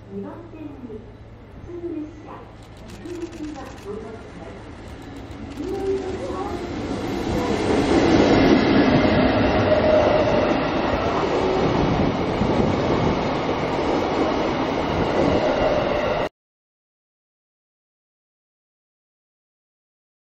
2番線に普通列車岐阜行きが到着します。